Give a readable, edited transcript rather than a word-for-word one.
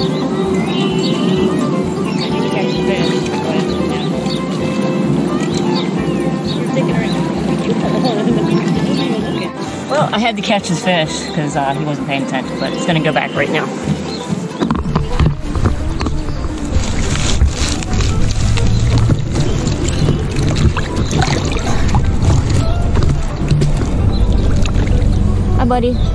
Well, I had to catch his fish because he wasn't paying attention, but it's going to go back right now. Hi, buddy.